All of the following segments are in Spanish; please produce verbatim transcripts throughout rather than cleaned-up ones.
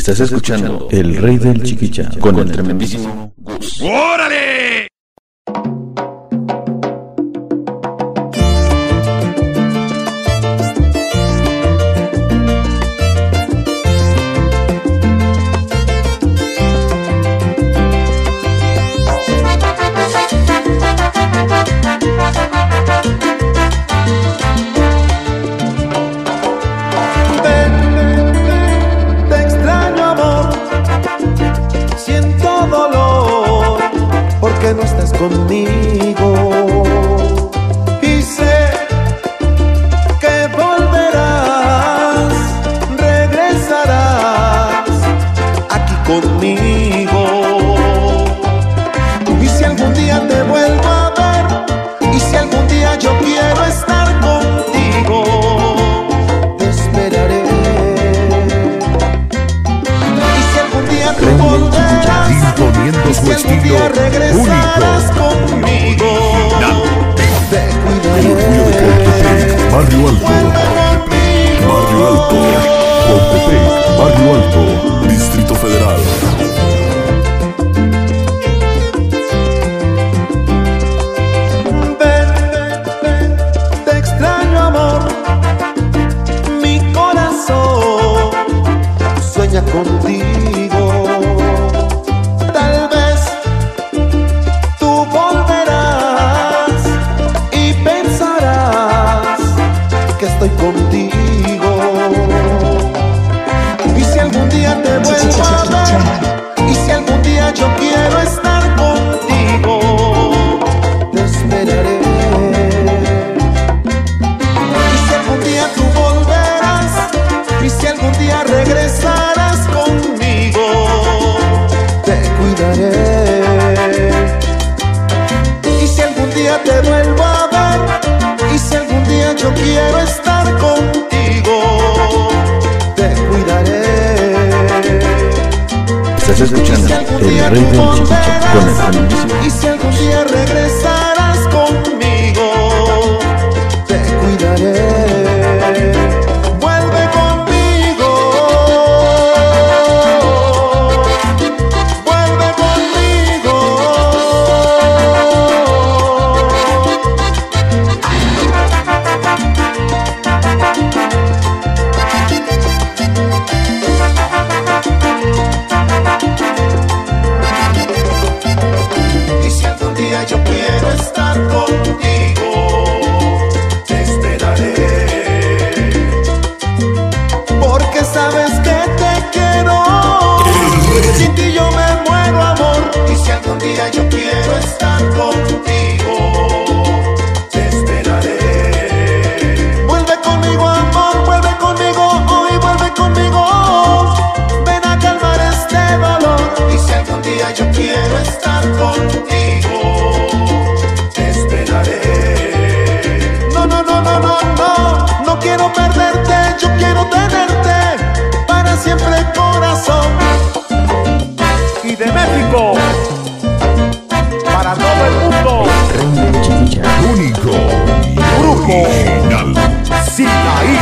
Estás escuchando El Rey del Chiquicha con el tremendísimo Gus. ¡Órale! No estás conmigo y sé que volverás, regresarás aquí conmigo. Y si algún día te vuelvo a ver, y si algún día yo quiero estar contigo, te esperaré. Y si algún día tú volverás, imponiendo su estilo regresarás conmigo, te cuidaré. Barrio Alto, Barrio Alto, Cuautepec, Barrio Alto, Distrito Federal. Ven, ven, ven, te extraño amor, mi corazón sueña contigo. Estoy contigo. Y si algún día te vuelvo a ver, y si algún día yo quiero estar contigo, te esperaré. Y si algún día tú volverás, y si algún día regresarás conmigo, te cuidaré. Y si algún día te vuelvo a ver, y si algún día yo quiero estar contigo, te cuidaré. Estás escuchando El Rey del Chiquicha con el tremendísimo. Y si algún día regresarás conmigo, te cuidaré. Vuelve conmigo, vuelve conmigo. Yo quiero estar contigo, te esperaré, porque sabes que te quiero, sin ti yo me muero amor. Y si algún día yo quiero estar contigo, te esperaré. Vuelve conmigo amor, vuelve conmigo hoy, vuelve conmigo, ven a calmar este dolor. Y si algún día yo quiero estar contigo, no quiero perderte, yo quiero tenerte para siempre, corazón. Y de México para todo el mundo, El Rey del Chiquicha. Único y Grupo original. Sinaí.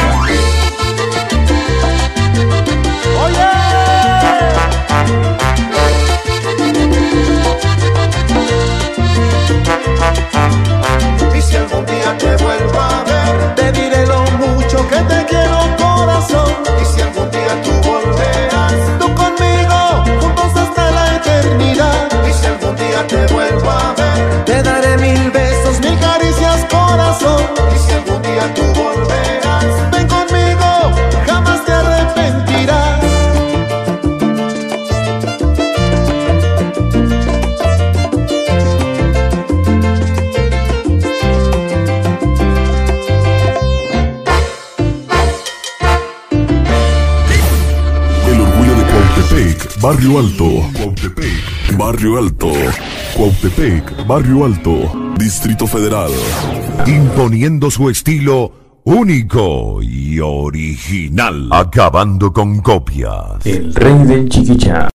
Oye, y si algún día te vuelvo a ver, te diré lo mucho que te quiero, corazón. Y si algún día tú volverás, tú conmigo, juntos hasta la eternidad. Y si algún día te vuelvo a ver, te daré mil besos, mil caricias, corazón. Y si algún día tú volverás, ven conmigo, jamás te arrepentirás. Barrio Alto, Cuautepec, Barrio Alto, Cuautepec, Barrio Alto, Distrito Federal. Imponiendo su estilo único y original. Acabando con copias. El Rey del Chiquicha.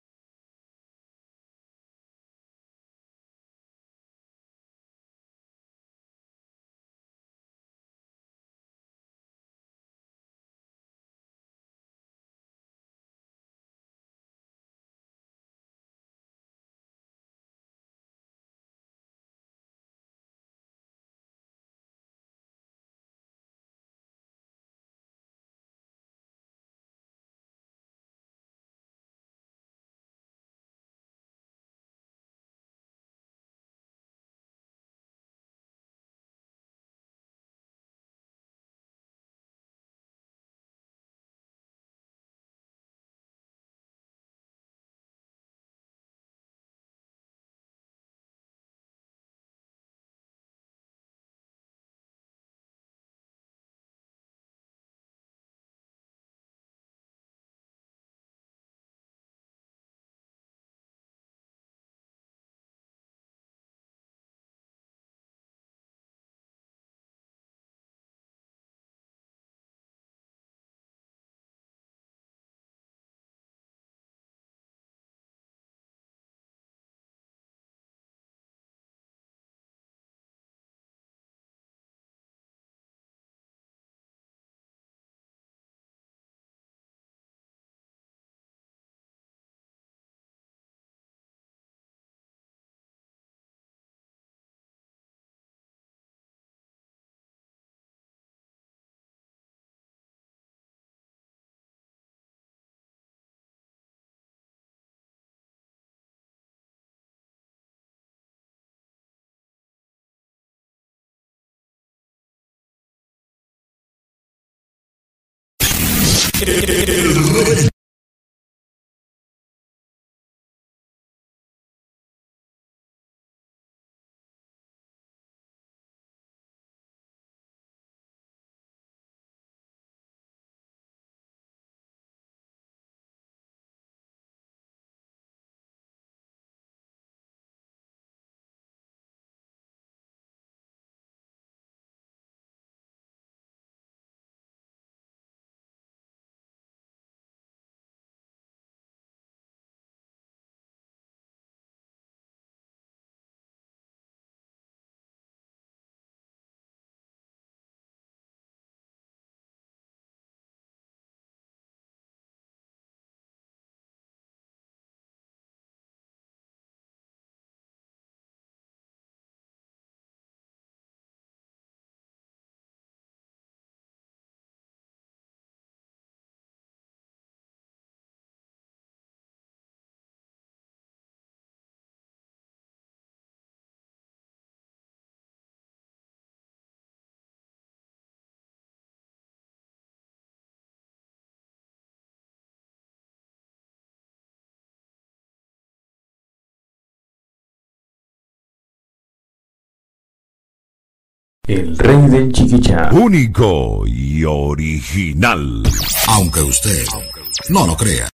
El rey del chiquichá. Único y original. Aunque usted no lo crea.